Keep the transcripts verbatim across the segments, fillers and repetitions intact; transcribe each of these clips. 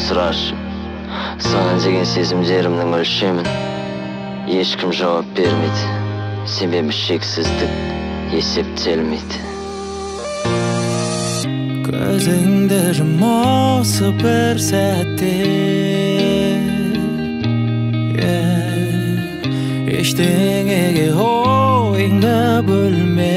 сұрашып, саған деген сезімдерімнің өлшемін ешкім жауап бермейді, себебі шексіздік есептелмейді. Көзіңді жұм осы бір сәтте, ештеңеге ойыңды бөлме.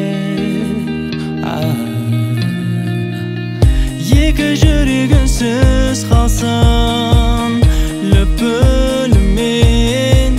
Екі жүрегінсіз қалсын лүпілімен,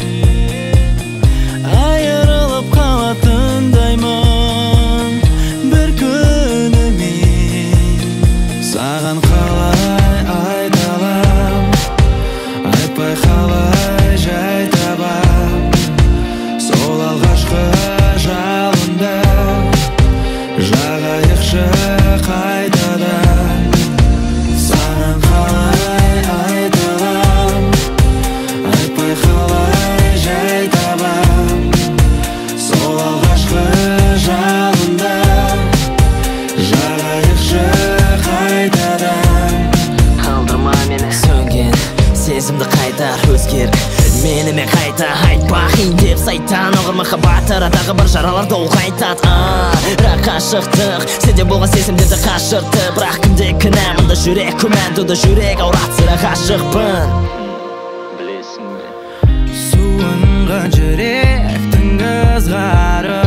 айырылып қалатындаймын бір күнімен. Саған қалай айталам, айтпай қалай жай табам, сол алғашқы жалында жағайықшы қайтадан. Саған қалай айталам, айтпай қалай жай табам, сол алғашқы жалында жағайықшы қайтадан. Қалдырма мені сөнген сезімді қайтар, өзгер менімен қайта. Айтпа қиын деп сайтан оғыр махаббат арадағы бір жараларды ол қайтады. Бірақ қашықтық сенде болған сезімдерді қашырды. Бірақ кімде кінә, мұнда жүрек күмәнді, жүрек ауратсыра ғашықпын. Білесің бе, Суынған жүректің ызғары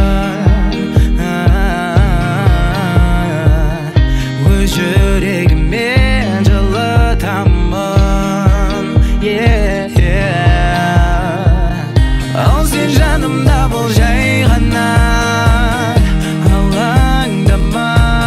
өз жүрегімен жылытамын. Ал сен жанымда бол жай ғана, алаңдама.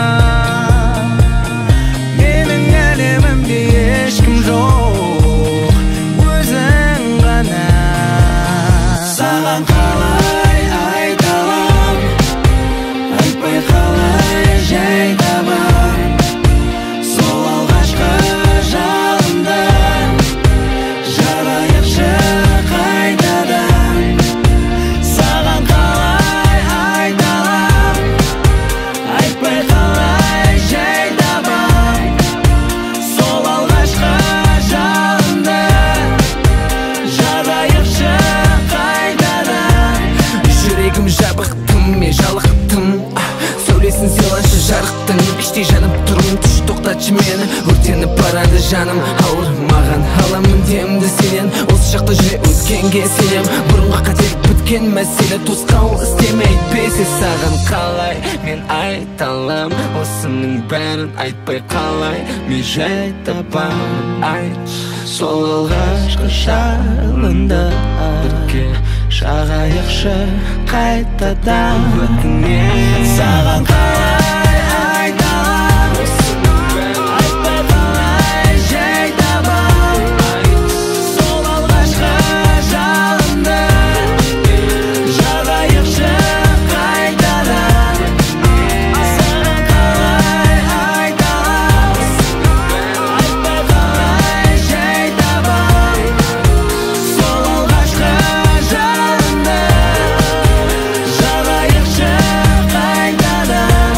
Менің әлемімде ешкім жоқ, өзің ғана. Саған қалай айталам, айтпай қалай жай табам, сол алғашқы жалында жарайықшы қайтадан. Саған қалай айталам, айтпай қалай жай табам, сол алғашқы жалында жарайықшы қайтадан. Жүрегім жабықтым, мен жалықтым, сәулесін сыйлашы жарықтың. Іштей жанып тұрмын, түш тоқтатшы мені, өртеніп барады жаным. Ауырмаған аламын демді сенен, осы шақта жүре өткенге сенем. Бұрынға қателік біткен мәселе, тосқауыл істеме әйтпесе. Саған қалай мен айталам, осының бәрін айтпай қалай мен жай табам. Айт, сол алғашқы жалында бірге жағайықшы қайтадан. Өтінемін саған қалай айталам, осының бәрін айтпай қалай жай табам, сол алғашқы жалында жарайықшы қайтадан. Саған қалай айталам, айтпай қалай жай табам, сол алғашқы жалында жарайықшы қайтадан.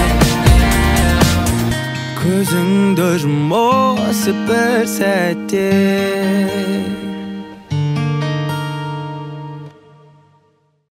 Көзіңді жұм осы бір сәтте,